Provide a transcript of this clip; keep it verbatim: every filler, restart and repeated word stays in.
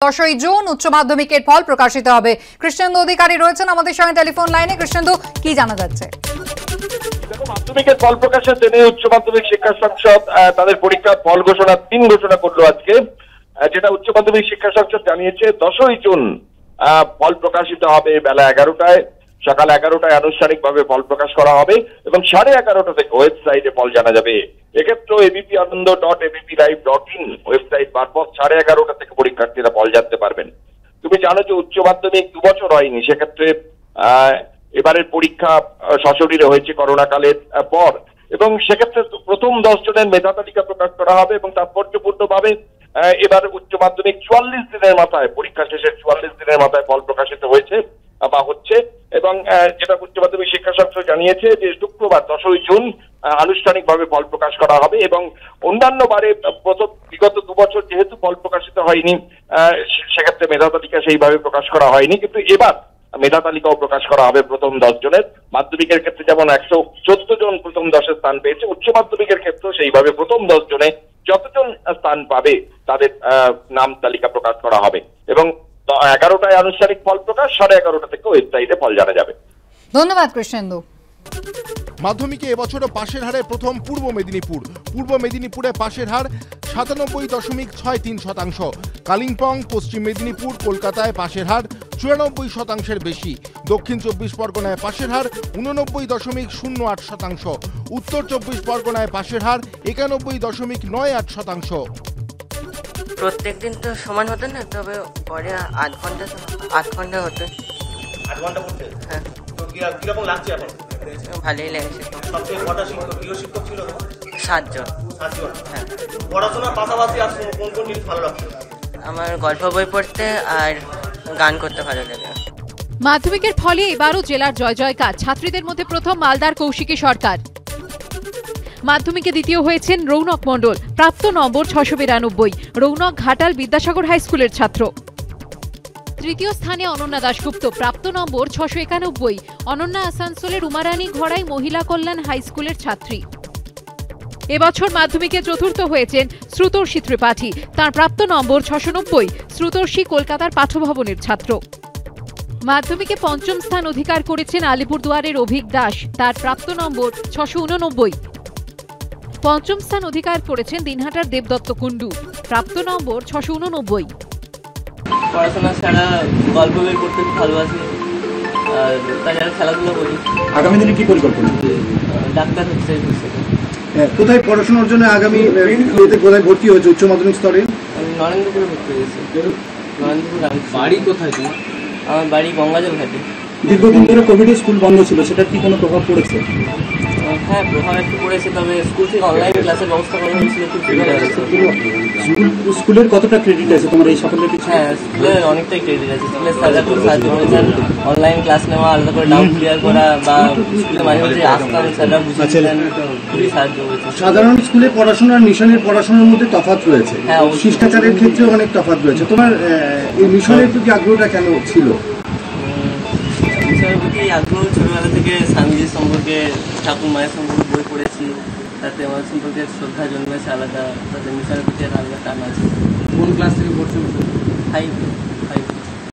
দশই জুন উচ্চ মাধ্যমিকের ফল প্রকাশিত হবে। কৃষ্ণেন্দু অধিকারী রয়েছেন আমাদের সঙ্গে টেলিফোন লাইনে। কৃষ্ণেন্দু, কি জানা যাচ্ছে? দেখো, মাধ্যমিকের ফল প্রকাশের দিনে উচ্চ মাধ্যমিক শিক্ষা সংসদ তাদের পরীক্ষার ফল ঘোষণার দিন ঘোষণা করলো আজকে। যেটা উচ্চ মাধ্যমিক শিক্ষা সংসদ জানিয়েছে, দশই জুন ফল প্রকাশিত হবে বেলা এগারোটায়। সকাল এগারোটায় আনুষ্ঠানিকভাবে ফল প্রকাশ করা হবে এবং সাড়ে এগারোটা থেকে ওয়েবসাইটে ফল জানা যাবে। এক্ষেত্রে ABP Ananda dot ABP live dot in website মারফত সাড়ে এগারোটা থেকে পরীক্ষার্থীরা ফল জানতে পারবেন। তুমি জানো যে উচ্চ মাধ্যমিক দু বছর হয়নি, সেক্ষেত্রে আহ এবারের পরীক্ষা সশরীরে হয়েছে করোনাকালের পর, এবং সেক্ষেত্রে প্রথম দশ জনের মেধা তালিকা প্রকাশ করা হবে এবং তাৎপর্যপূর্ণ ভাবে এবার উচ্চ মাধ্যমিক চুয়াল্লিশ দিনের মাথায়, পরীক্ষা শেষের চুয়াল্লিশ দিনের মাথায় ফল প্রকাশিত হয়েছে বা হচ্ছে। এবং যেটা উচ্চ মাধ্যমিক শিক্ষা সংসদ জানিয়েছে যে শুক্রবার দশই জুন আনুষ্ঠানিকভাবে ফল প্রকাশ করা হবে। এবং অন্যান্য বারে প্রথম বিগত দু বছর যেহেতু ফল প্রকাশিত হয়নি, সেক্ষেত্রে মেধা তালিকা সেইভাবে প্রকাশ করা হয়নি, কিন্তু এবার মেধা তালিকাও প্রকাশ করা হবে প্রথম দশ জনের। মাধ্যমিকের ক্ষেত্রে যেমন একশো চোদ্দ জন প্রথম দশে স্থান পেয়েছে, উচ্চ মাধ্যমিকের ক্ষেত্রেও সেইভাবে প্রথম দশ জনে যতজন স্থান পাবে তাদের নাম তালিকা প্রকাশ করা হবে। এবং এগারোটায় আনুষ্ঠানিক ফল প্রকাশ, সাড়ে এগারোটা থেকে ওয়েবসাইটে ফল জানা যাবে। ধন্যবাদ কৃষ্ণেন্দু। মাধ্যমিকে এবছরও পাশের হারে প্রথম পূর্ব মেদিনীপুর। পূর্ব মেদিনীপুরে পাশের হার সাতানব্বই দশমিক ছয় তিন শতাংশ। কালিম্পং, পশ্চিম মেদিনীপুর, কলকাতায় পাশের হার চুরানব্বই শতাংশের বেশি। দক্ষিণ চব্বিশ পরগনায় পাশের হার উননব্বই দশমিক শূন্য আট শতাংশ। উত্তর চব্বিশ পরগনায় পাশের হার একানব্বই দশমিক নয় আট শতাংশ। প্রত্যেক দিন তো সমান হতো না, তবে পরে আধ ঘন্টা আধ ঘন্টা হতো। আধ ঘন্টা পড়তে? হ্যাঁ। তো কিরকম লাগছে এখন? ভালোই লেগেছে। সবচেয়ে কটা শিক্ষক, প্রিয় শিক্ষক ছিল? সাতজন। সাতজন? হ্যাঁ। পড়াশোনার পাশাপাশি আর কোন কোন জিনিস ভালো লাগছে? আমার গল্প বই পড়তে আর গান করতে ভালো লাগে। মাধ্যমিকের ফলে এবারও জেলার জয় জয়কার। ছাত্রীদের মধ্যে প্রথম মালদার কৌশিকী সরকার। মাধ্যমিকে দ্বিতীয় হয়েছেন রৌনক মণ্ডল, প্রাপ্ত নম্বর ছশো বিরানব্বই। রৌনক ঘাটাল বিদ্যাসাগর হাই স্কুলের ছাত্র। তৃতীয় স্থানে অনন্যা দাশগুপ্ত, প্রাপ্ত নম্বর ছশো একানব্বই। অনন্যা আসানসোলের উমারানী ঘড়াই মহিলা কল্যাণ হাই স্কুলের ছাত্রী। এবছর মাধ্যমিকে চতুর্থ হয়েছেন শ্রুতর্ষী ত্রিপাঠী, তাঁর প্রাপ্ত নম্বর ছশো নব্বই। শ্রুতর্ষী কলকাতার পাঠভবনের ছাত্র। মাধ্যমিকে পঞ্চম স্থান অধিকার করেছেন আলিপুরদুয়ারের অভিক দাস, তার প্রাপ্ত নম্বর ছশো উননব্বই। পঞ্চম স্থান অধিকার করেছেন দিনহাটার দেবদত্ত কুণ্ডু, প্রাপ্ত নম্বর ছশো উননব্বই। পড়াশোনা ছাড়া গল্প বই পড়তে ভালোবাসি, আর তাছাড়া খেলাধুলা করি। আগামী দিনে কি পরিকল্পনা? ডাক্তার হচ্ছে। কোথায় পড়াশোনার জন্য আগামী কোথায় ভর্তি হয়েছে উচ্চ মাধ্যমিক স্তরে? আমি নরেন্দ্রপুরে ভর্তি হয়েছি। নরেন্দ্রপুর। বাড়ি কোথায় তোমার? আমার বাড়ি গঙ্গাজল ঘাটে। দীর্ঘদিন ধরে কোভিডে স্কুল বন্ধ ছিল, সেটার কি কোনো প্রভাব পড়েছে? হ্যাঁ, প্রভাব একটু পড়েছে, তবে স্কুল থেকে অনলাইন ক্লাসের ব্যবস্থা করা হয়েছিল, খুব সুবিধা হয়েছে। স্কুলের কতটা ক্রেডিট আছে তোমার এই সাফল্যের পিছনে? হ্যাঁ, স্কুলের অনেকটাই ক্রেডিট আছে। স্কুলের স্যাররা খুব সাহায্য করেছেন, অনলাইন ক্লাস নেওয়া, আলাদা করে ডাউট ক্লিয়ার করা, বা স্কুলে মাঝে মাঝে আসতাম, স্যাররা বুঝিয়েছেন, খুবই সাহায্য করেছে। সাধারণ স্কুলে পড়াশোনার মিশনের পড়াশোনার মধ্যে তফাৎ রয়েছে, হ্যাঁ, শিষ্টাচারের ক্ষেত্রেও অনেক তফাৎ রয়েছে। তোমার এই মিশনের প্রতি আগ্রহটা কেন ছিল? মিশনের প্রতি আগ্রহ ছোটবেলা থেকে স্বামীজির সম্পর্কে, ঠাকুর মায়ের সম্পর্কে বই পড়েছি, তাতে আমার সম্পর্কে শ্রদ্ধা জন্মেছে আলাদা, তাতে মিশনের প্রতি আলাদা টান আছে। কোন ক্লাস থেকে পড়ছো? Five five